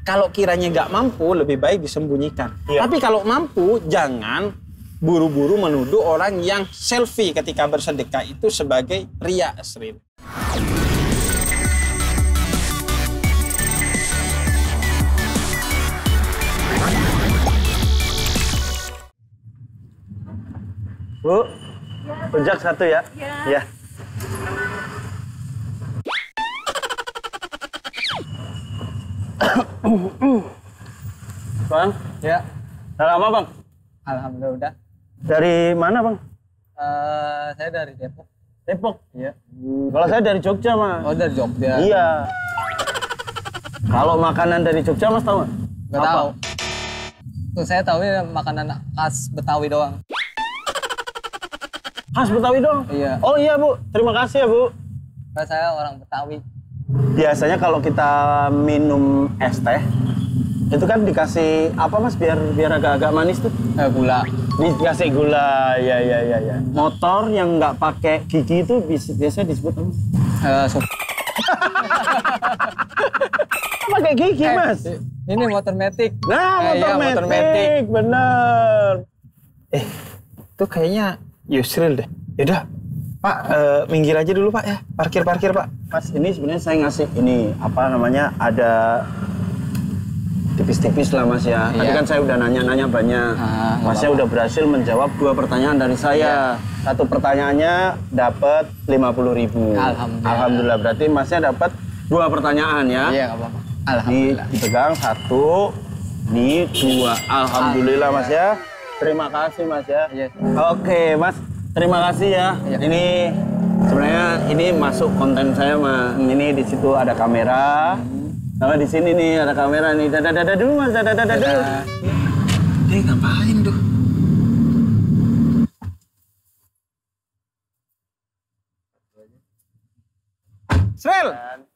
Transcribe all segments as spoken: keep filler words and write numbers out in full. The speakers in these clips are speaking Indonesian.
kalau kiranya nggak mampu, lebih baik disembunyikan. Iya. Tapi kalau mampu, jangan buru-buru menuduh orang yang selfie ketika bersedekah itu sebagai riya, Sril. Bu, rujak satu ya? Iya. Ya. Bang, Ya, udah lama bang? alhamdulillah udah. Dari mana bang? Eh, saya dari Depok. Depok? Iya. Kalau saya dari Jogja mas. Oh, dari Jogja. Iya. Kalau makanan dari Jogja mas tahu nggak? Nggak Apa? tahu. Tuh saya tahu ya makanan khas Betawi doang. Khas Betawi dong? Iya. Oh iya bu, terima kasih ya bu. Karena saya orang Betawi. Biasanya kalau kita minum es teh, itu kan dikasih apa mas biar biar agak-agak manis tuh? Eh, gula. Dikasih gula, ya ya ya ya. Motor yang nggak pakai gigi itu bis- biasanya disebut apa? Eh, sup. Pakai gigi Eh, mas. Ini motor metik. Nah, Eh, motor, iya, metik, motor metik. bener. Eh, itu kayaknya Yusril deh. Yaudah, Pak, eh, minggir aja dulu Pak ya. Parkir-parkir Pak. Mas, ini sebenarnya saya ngasih ini apa namanya ada tipis-tipis lah mas ya. Tadi Iya. kan saya udah nanya-nanya banyak. Ah, nggak Masnya udah berhasil menjawab dua pertanyaan dari saya. Satu pertanyaannya dapat lima puluh ribu. Alhamdulillah. Alhamdulillah, berarti masnya dapat dua pertanyaan ya. Iya, nggak apa-apa. Di, Alhamdulillah. dipegang satu, ini dua. Alhamdulillah mas ya. Terima kasih mas ya. Iya. Oke mas, terima kasih ya. Iya. Ini sebenarnya ini masuk konten saya mas. Ini di situ ada kamera. Sama di sini nih ada kamera nih. Dadah dadah dulu mas, dadah dadah dulu. Dadah. Eh, ngapain tuh? Sril!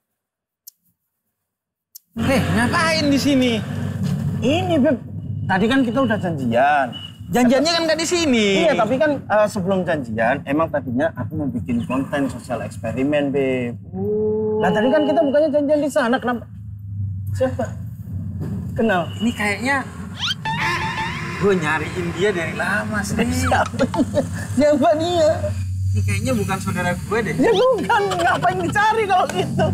Eh, ngapain di sini? Ini beb, tadi kan kita udah janjian. Janjiannya kan nggak di sini. Iya, tapi kan eh, sebelum janjian, emang tadinya aku mau bikin konten sosial eksperimen, Beb. Nah, tadi kan kita bukannya janjian di sana, kenapa? Siapa? Kenal? Ini kayaknya gue nyariin dia dari lama sih. Siapa? Siapa dia? Ini kayaknya bukan saudara gue deh. Ya bukan, ngapain dicari kalau gitu?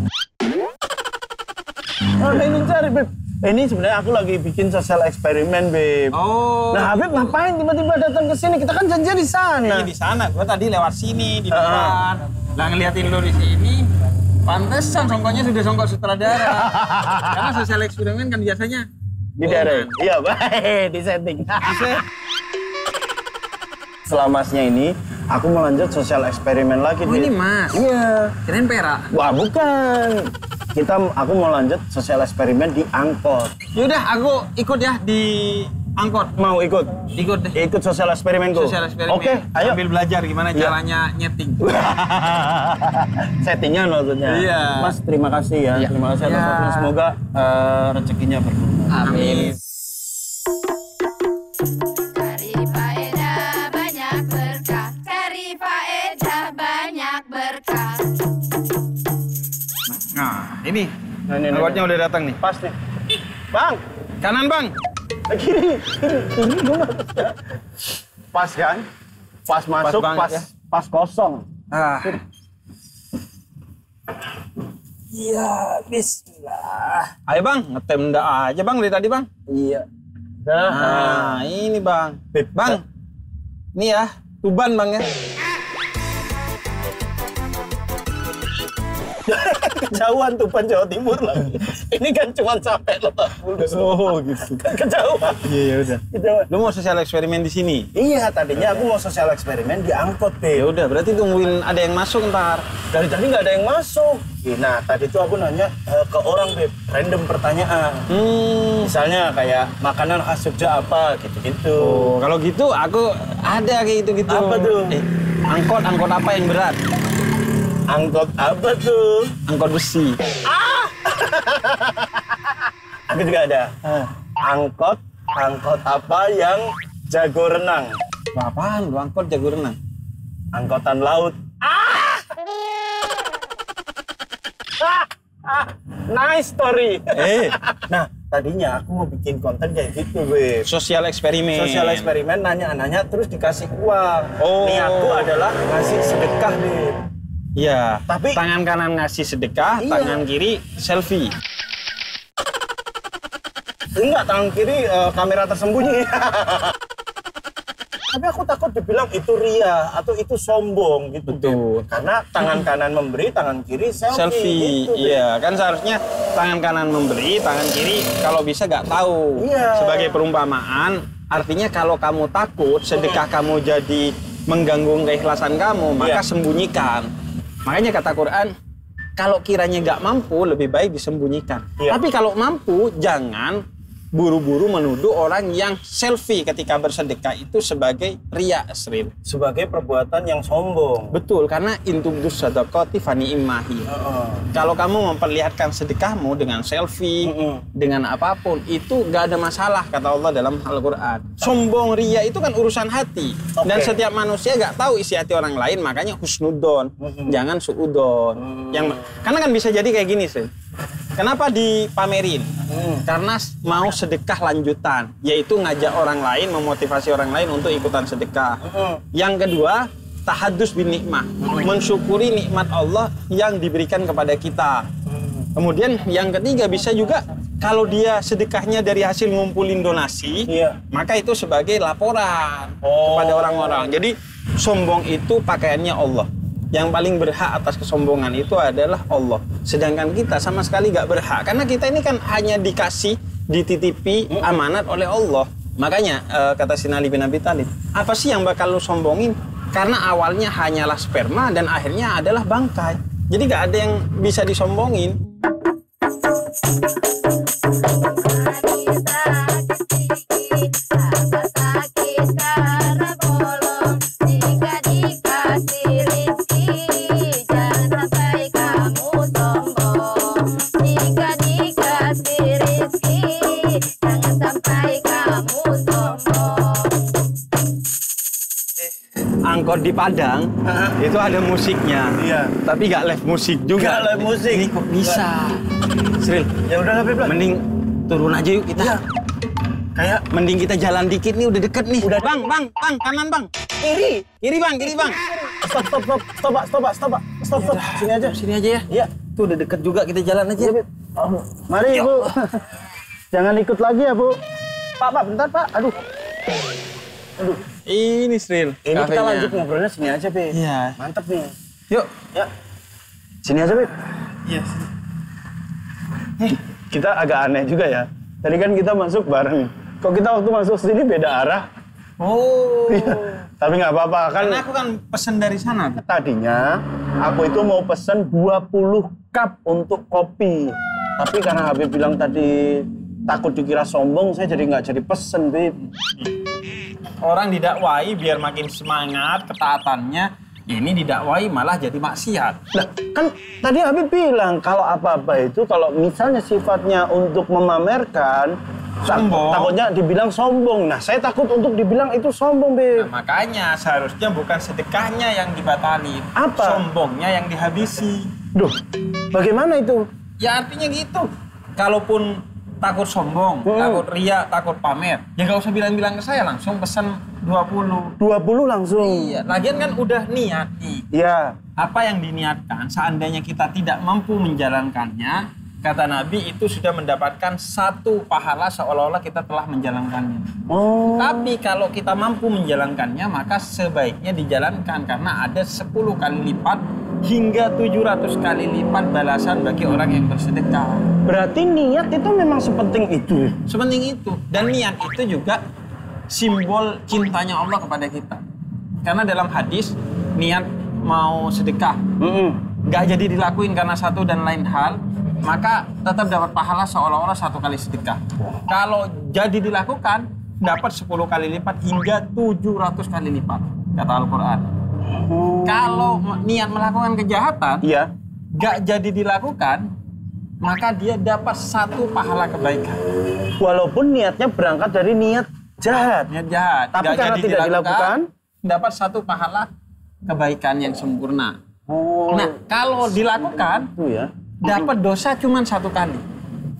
Ngapain dicari, Beb? Ini sebenarnya aku lagi bikin sosial eksperimen, Beb. Oh. Nah, Beb ngapain tiba-tiba datang ke sini? Kita kan janjian di sana. Kayaknya di sana. Gue tadi lewat sini di depan. Lah ngeliatin lo di sini. Pantesan songkonya sudah songkok sutradara. Karena sosial eksperimen kan biasanya Di daerah. Iya, baik, di setting. Setelah masnya ini, aku mau lanjut sosial eksperimen lagi. Oh, Beb. ini mas. Iya. Kirain perak. Wah, bukan. Kita, aku mau lanjut sosial eksperimen di angkot. Yaudah, aku ikut ya di angkot. Mau ikut? Ikut deh. Ikut sosial eksperimenku? Sosial eksperimen. Oke, ayo. Sambil belajar gimana Iya. caranya nyeting. Settingan maksudnya. Iya. Mas, terima kasih ya. Iya. Terima kasih atas Iya. waktunya. Semoga eh, rezekinya berguna. Amin. Cari faedah banyak berkah, cari faedah banyak berkah. Nah, ini. Nah, ini, ini, Angkotnya ini. udah datang nih. Pas nih. Bang, Kanan bang. kiri, kiri, ini gimana? Pas kan? Pas masuk, banget pas, ya. pas kosong. Ah. Iya, bismillah. Ayo bang, ngetem ndak aja bang dari tadi bang. Iya. Dah. Nah, ini bang. Bang, ini ya, Tuban bang ya. Kejauhan Tuban Jawa Timur lagi. Ini kan cuma sampai Lebak Bulus. Oh gitu. Kan kejauhan. Iya ya udah. Kejauhan. Lu mau sosial eksperimen di sini? Iya, tadinya aku mau sosial eksperimen di angkot, Ya Beb. udah, berarti tungguin ada yang masuk ntar. Dari tadi nggak ada yang masuk. Nah, tadi tuh aku nanya eh, ke orang, Beb. Random pertanyaan. Hmm. Misalnya kayak makanan khas Jogja apa, gitu-gitu. Oh, kalau gitu aku ada kayak gitu-gitu. Apa tuh? Eh, angkot, angkot apa yang berat? Angkot apa tuh? Angkot besi. Aku juga ada. Angkot, angkot apa yang jago renang? Apaan lu angkot jago renang? Angkotan laut. Ah! Ah! Ah! Nice story. Eh, Nah, tadinya aku mau bikin konten kayak gitu, Beb. Sosial eksperimen. Sosial eksperimen, nanya-nanya terus dikasih uang. Oh. Niatku adalah ngasih sedekah, Beb. Iya. Tapi- tangan kanan ngasih sedekah, Iya. tangan kiri selfie. Enggak, tangan kiri eh, kamera tersembunyi. Tapi aku takut dibilang itu ria atau itu sombong gitu. Betul. Beb. Karena tangan kanan memberi, tangan kiri selfie. Selfie, gitu, Beb. iya kan seharusnya tangan kanan memberi, tangan kiri kalau bisa nggak tahu. Iya. Sebagai perumpamaan, artinya kalau kamu takut sedekah kamu jadi mengganggu keikhlasan kamu, maka Iya. sembunyikan. Makanya kata Quran, kalau kiranya nggak mampu lebih baik disembunyikan. Iya. Tapi kalau mampu, jangan buru-buru menuduh orang yang selfie ketika bersedekah itu sebagai riya, Sril. Sebagai perbuatan yang sombong. Betul, karena intubdus sadaqati fani immahi. Heeh. Kalau kamu memperlihatkan sedekahmu dengan selfie, Mm-mm. dengan apapun, itu gak ada masalah, kata Allah dalam Al-Quran. Sombong, ria itu kan urusan hati. Oke. Dan setiap manusia gak tahu isi hati orang lain, makanya husnudon, Mm-mm. jangan suudon. Mm. Yang, karena kan bisa jadi kayak gini sih. Kenapa dipamerin? Mm. Karena mau sedekah lanjutan, yaitu ngajak orang lain, memotivasi orang lain untuk ikutan sedekah. Mm-mm. Yang kedua, tahadus bin nikmah, mensyukuri nikmat Allah yang diberikan kepada kita. Kemudian yang ketiga bisa juga kalau dia sedekahnya dari hasil ngumpulin donasi, Iya. maka itu sebagai laporan Oh. kepada orang-orang. Jadi sombong itu pakaiannya Allah. Yang paling berhak atas kesombongan itu adalah Allah. Sedangkan kita sama sekali gak berhak. Karena kita ini kan hanya dikasih, dititipi amanat oleh Allah. Makanya eh, kata Sayyidina Ali bin Abi Thalib, apa sih yang bakal lu sombongin? Karena awalnya hanyalah sperma dan akhirnya adalah bangkai. Jadi gak ada yang bisa disombongin. Angkot di Padang itu ada musiknya, Iya. tapi gak live musik juga. Nggak live musik. Ini kok bisa? Sril, Ya udah lah, Beb. lah. mending turun aja yuk kita. Iya. Kayak Mending kita jalan dikit nih, udah deket nih. Udah. Bang, bang, bang, kanan bang. kiri. Kiri bang, kiri bang. Stop, stop, stop, stop, Pak, stop, Pak, stop, Pak. Stop, stop. Sini aja. Sini aja ya. Iya. Tuh udah deket juga, kita jalan aja. Iya, Beb. Oh, mari, Bu. Jangan ikut lagi ya, Bu. Pak, Pak, bentar, Pak. Aduh. Aduh. Ini Sril. Ini kita kafenya. lanjut ngobrolnya sini aja, Beb. Iya. Mantep nih. Yuk. Ya. Sini aja, Beb. Iya. Kita agak aneh juga ya. Tadi kan kita masuk bareng. Kok kita waktu masuk sini beda arah? Oh. Tapi nggak apa-apa kan. Karena aku kan pesen dari sana. Tadinya aku itu mau pesen dua puluh cup untuk kopi. Tapi karena Habib bilang tadi takut dikira sombong, saya jadi nggak jadi pesen, Beb. Orang didakwai biar makin semangat ketaatannya. Ini didakwai malah jadi maksiat. Nah, kan tadi Habib bilang kalau apa-apa itu kalau misalnya sifatnya untuk memamerkan, tak- Sombong. takutnya dibilang sombong. Nah, saya takut untuk dibilang itu sombong, Beb. Nah, makanya seharusnya bukan sedekahnya yang dibatalin. Apa? Sombongnya yang dihabisi. Duh, bagaimana itu? Ya artinya gitu. Kalaupun takut sombong, Hmm. takut ria, takut pamer, ya nggak usah bilang-bilang ke saya, langsung pesen dua puluh. dua puluh langsung. Iya, lagian kan udah niat nih. Iya. Apa yang diniatkan, seandainya kita tidak mampu menjalankannya, kata Nabi itu sudah mendapatkan satu pahala seolah-olah kita telah menjalankannya. Oh. Tapi kalau kita mampu menjalankannya, maka sebaiknya dijalankan karena ada sepuluh kali lipat hingga tujuh ratus kali lipat balasan bagi orang yang bersedekah. Berarti niat itu memang sepenting itu. Sepenting itu. Dan niat itu juga simbol cintanya Allah kepada kita. Karena dalam hadis, niat mau sedekah Mm-mm. gak jadi dilakuin karena satu dan lain hal, maka tetap dapat pahala seolah-olah satu kali sedekah. Kalau jadi dilakukan, dapat sepuluh kali lipat hingga tujuh ratus kali lipat, kata Al-Quran. Kalau niat melakukan kejahatan, Iya. gak jadi dilakukan, maka dia dapat satu pahala kebaikan. Walaupun niatnya berangkat dari niat jahat. Niat jahat. Tapi Gak karena jadi tidak dilakukan, dapat satu pahala kebaikan yang sempurna. Oh. Nah, kalau dilakukan, itu ya. dapat dosa cuma satu kali.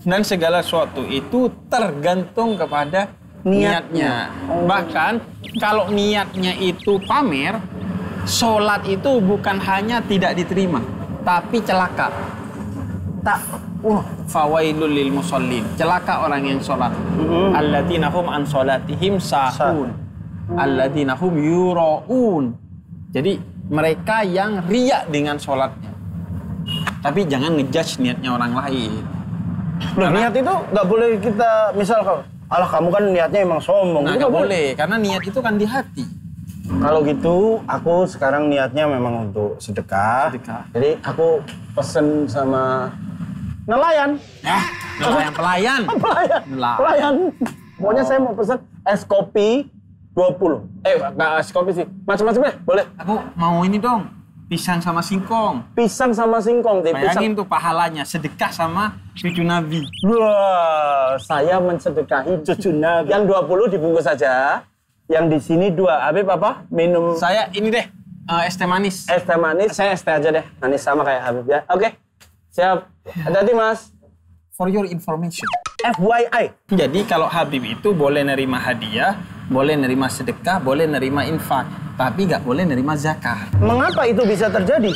Dan segala sesuatu itu tergantung kepada niatnya. Bahkan kalau niatnya itu pamer, sholat itu bukan hanya tidak diterima, tapi celaka. Tak, uh, fawailul lil musallin. Celaka orang yang sholat. Mm-hmm. Alladzina hum an sholatihim sahun. Alladzina hum yuraun. Jadi mereka yang riya dengan sholatnya. Tapi jangan ngejudge niatnya orang lain. Loh, niat itu nggak boleh kita, misal kalau alah kamu kan niatnya emang sombong. Nah, nggak boleh, karena niat itu kan di hati. Kalau gitu, aku sekarang niatnya memang untuk sedekah. Sedekah. Jadi aku pesen sama nelayan. Ya, nelayan pelayan. Pelayan. Nelayan. Pelayan. Pokoknya saya mau pesen es kopi dua puluh. Eh, nggak es kopi sih. Macam-macam ya, boleh. Aku mau ini dong, pisang sama singkong. Pisang sama singkong. Deh. Pisang. Bayangin tuh pahalanya, sedekah sama cucu Nabi. Wah, saya mensedekahi cucu Nabi. Yang dua puluh dibungkus saja. Yang di sini dua. Habib apa? Minum Saya ini deh, uh, es teh manis. es teh manis. Saya es teh aja deh. Manis sama kayak Habib ya. Oke. Siap. Hati-hati, Mas. For your information. F Y I. Jadi kalau Habib itu boleh nerima hadiah, boleh nerima sedekah, boleh nerima infak. Tapi nggak boleh nerima zakat. Mengapa itu bisa terjadi?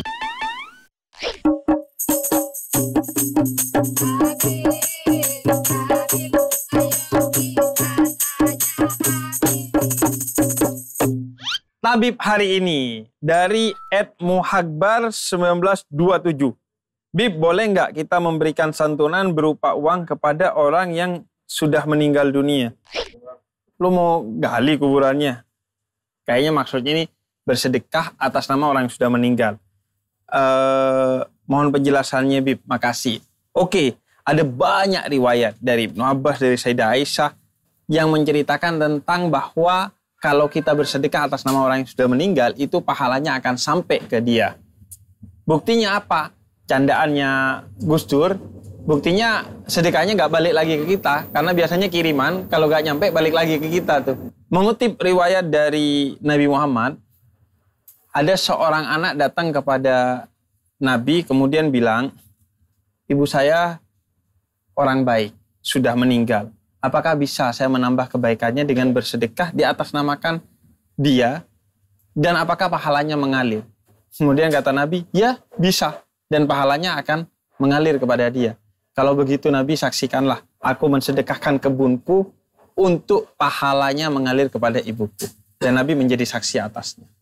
Tabib hari ini dari et muhagbar seribu sembilan ratus dua puluh tujuh. Bib, boleh nggak kita memberikan santunan berupa uang kepada orang yang sudah meninggal dunia? Lu mau gali kuburannya? Kayaknya maksudnya ini bersedekah atas nama orang yang sudah meninggal. Uh, mohon penjelasannya, Bib. Makasih. Oke, ada banyak riwayat dari Ibnu Abbas, dari Sayyidah Aisyah yang menceritakan tentang bahwa kalau kita bersedekah atas nama orang yang sudah meninggal, itu pahalanya akan sampai ke dia. Buktinya apa? Candaannya Gus Dur, buktinya sedekahnya nggak balik lagi ke kita. Karena biasanya kiriman, kalau nggak nyampe balik lagi ke kita tuh. Mengutip riwayat dari Nabi Muhammad, ada seorang anak datang kepada Nabi, kemudian bilang, ibu saya orang baik, sudah meninggal. Apakah bisa saya menambah kebaikannya dengan bersedekah di atas namakan dia? Dan apakah pahalanya mengalir? Kemudian kata Nabi, ya bisa. Dan pahalanya akan mengalir kepada dia. Kalau begitu Nabi, saksikanlah. Aku mensedekahkan kebunku untuk pahalanya mengalir kepada ibuku. Dan Nabi menjadi saksi atasnya.